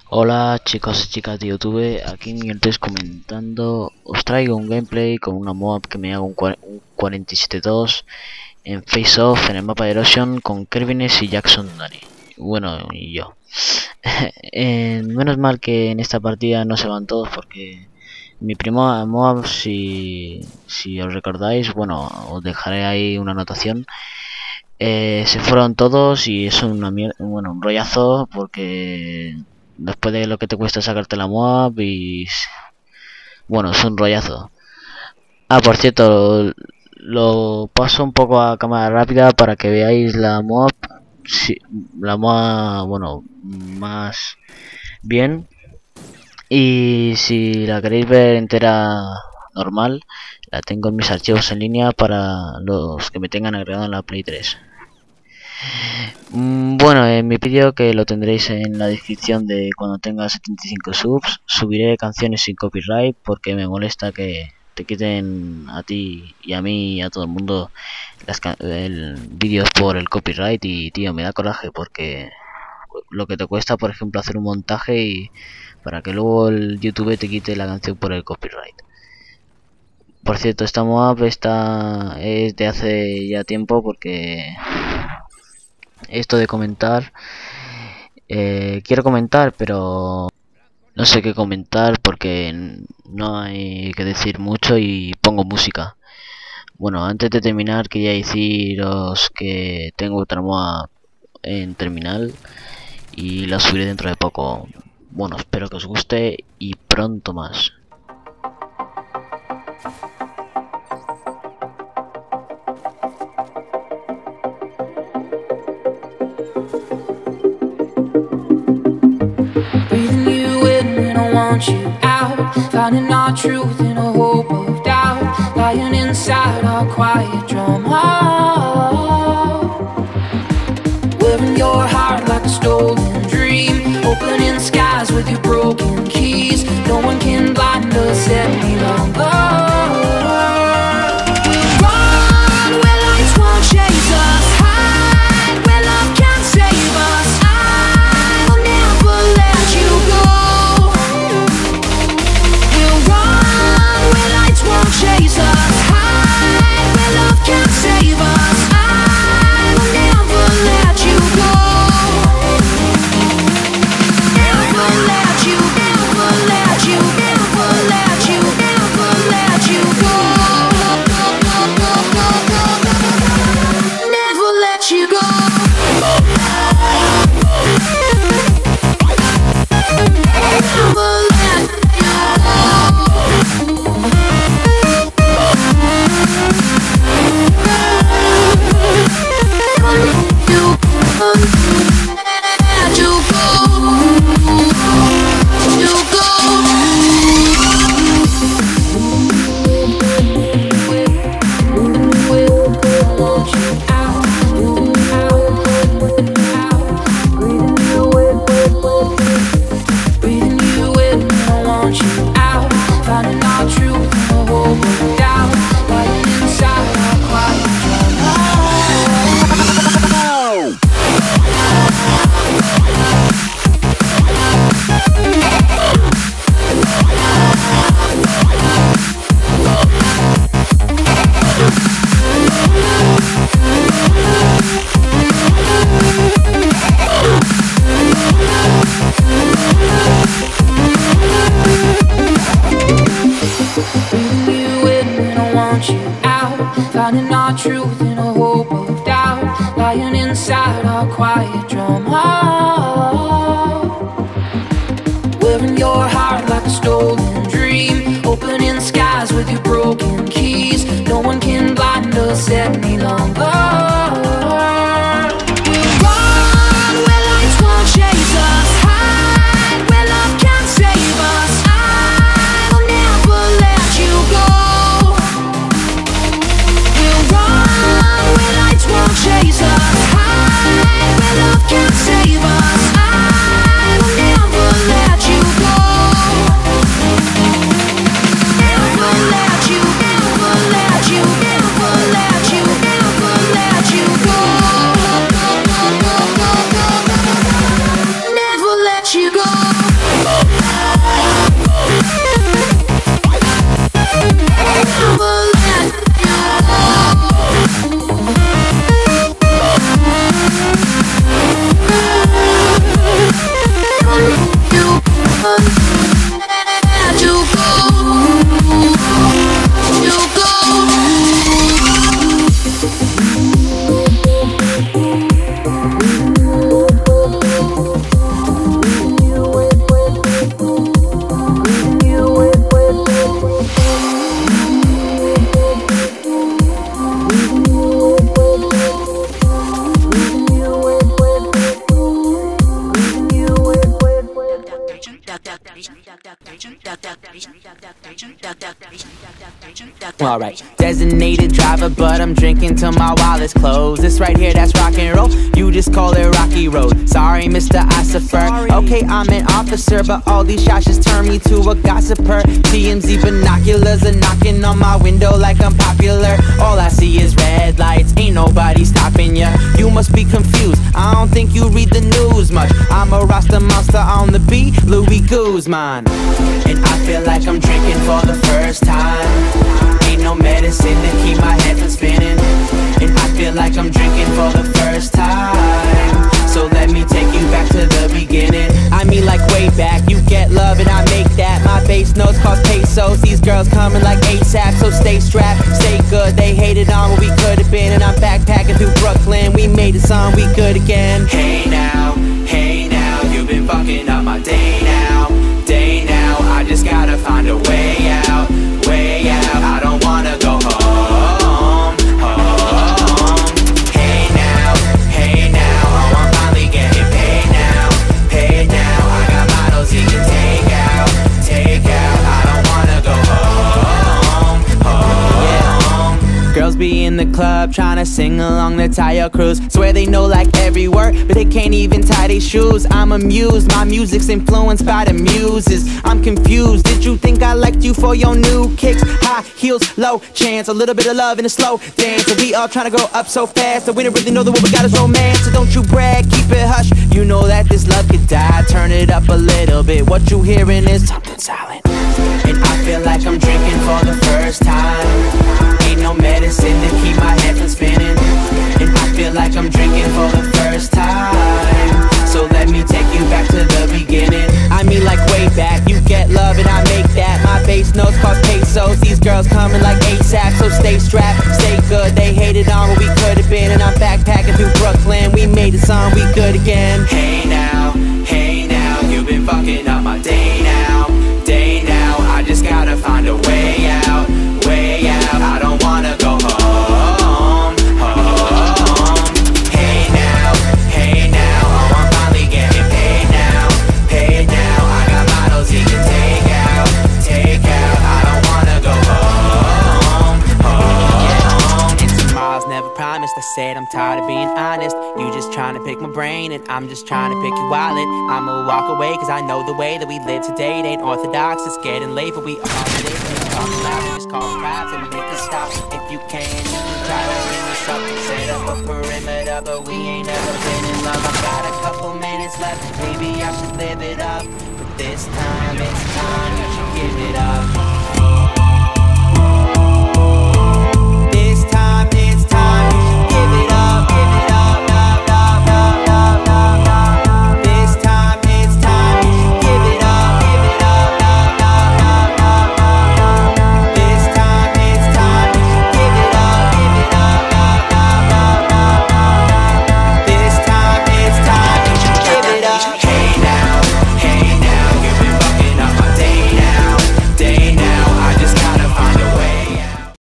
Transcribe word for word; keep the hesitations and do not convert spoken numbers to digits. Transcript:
Hola chicos y chicas de YouTube, aquí Miguel comentando. Os traigo un gameplay con una mob que me haga un, un cuarenta y siete dos en Face Off en el mapa de Erosion con Kervines y Jackson Dani. Bueno, y yo. eh, menos mal que en esta partida no se van todos porque mi primo mob, si, si os recordáis, bueno, os dejaré ahí una anotación. Eh, se fueron todos y es una mierda, bueno, un rollazo porque después de lo que te cuesta sacarte la moab y bueno, es un rollazo. Ah, por cierto, lo, lo paso un poco a cámara rápida para que veáis la moab, si, la moab, bueno, más bien. Y si la queréis ver entera normal, la tengo en mis archivos en línea para los que me tengan agregado en la Play tres. Bueno, en mi vídeo, que lo tendréis en la descripción de cuando tenga setenta y cinco subs, subiré canciones sin copyright porque me molesta que te quiten a ti y a mí y a todo el mundo las el vídeos por el copyright. Y tío, me da coraje porque lo que te cuesta, por ejemplo, hacer un montaje y para que luego el YouTube te quite la canción por el copyright. Por cierto, esta moab está es de hace ya tiempo porque esto de comentar, eh, quiero comentar, pero no sé qué comentar porque no hay que decir mucho y pongo música. Bueno, antes de terminar quería deciros que tengo otra moda en terminal y la subiré dentro de poco. Bueno, espero que os guste y pronto más. You out, finding our truth in a hope of doubt, lying inside our quiet drum hall, wearing your heart like a stolen dream, opening skies with your broken keys. No one can blind us any longer. Finding our truth in a hope of doubt, lying inside our quiet drum hall, wearing your heart like a stolen dream, opening skies with your broken keys. No one can blind us any longer. You go. Alright, designated driver, but I'm drinking till my wallet's closed. This right here, that's rock and roll. You just call it Rocky Road. Sorry, Mister Ossifer. Okay, I'm an officer, but all these shots just turn me to a gossiper. T M Z binoculars are knocking on my window like I'm popular. All I see is red lights, ain't nobody stopping ya. You must be confused, I don't think you read the news much. I'm a Rasta monster on the beat, Louis Guzman. And I feel like I'm drinking for the first time. Ain't no medicine to keep my head from spinning. And I feel like I'm drinking for the first time. So let me take you back to the beginning. I mean like way back, you get love and I make that. My bass notes cost pesos, these girls coming like ASAP. So stay strapped, stay good, they hated on what we could have been. And I'm backpacking through Brooklyn, we made a song, we good again. Hey now, hey now, you've been fucking up my day now. Day now, I just gotta find a way out, way out. I don't wanna go home, home. Hey now, hey now, oh I'm finally getting paid now, paid now. I got models you can take out, take out. I don't wanna go home, home. Yeah. Girls be in the club trying to sing along the Tayo Cruz. Swear they know like every word, but they can't even tie their shoes. I'm amused, my music's influenced by the muses. I'm confused, did you think I liked you for your new kicks? High heels, low chance, a little bit of love in a slow dance. And we all trying to grow up so fast, and we don't really know that what we got is romance. So don't you brag, keep it hush, you know that this love could die. Turn it up a little bit, what you hearing is something silent. And I feel like I'm drinking for the first time. Ain't no medicine to keep my head from spinning. And I feel like I'm drinking for the first time. So let me take you back to the beginning. I mean like way back, you get love and I make that. My bass notes cost pesos, these girls coming like ASAP. So stay strapped, stay good, they hated on what we could have been. And I'm backpacking through Brooklyn, we made a song, we good again. Hey now, hey now, you've been fucking up my day now, day now. I just gotta find a way out, way out. I don't wanna go home, home. Hey now, hey now, oh I'm finally getting paid now, paid now. I got models you can take out, take out. I don't wanna go home, home. And tomorrow's never promised. I said I'm tired of being honest. You just trying to pick my brain and I'm just trying to pick your wallet. I'ma walk away cause I know the way that we live today. It ain't orthodox, it's getting late, but we all live. Talk loud, we just call crowds and we make a stop. If you can, you can try to bring us up. Set up a perimeter, but we ain't never been in love. I've got a couple minutes left, maybe I should live it up. But this time, it's time you should give it up.